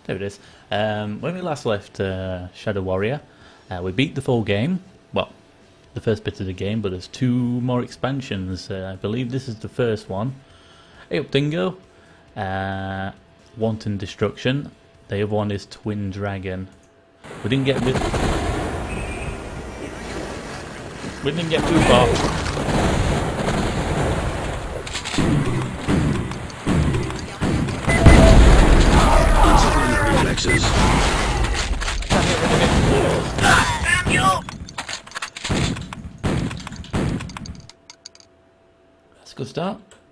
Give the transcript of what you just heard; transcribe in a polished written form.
There it is. When we last left Shadow Warrior, we beat the full game. Well, the first bit of the game, but there's 2 more expansions. I believe this is the first one. Hey up, Dingo. Wanton Destruction. The other one is Twin Dragon. We didn't get too far. Reflexes. That's a good start.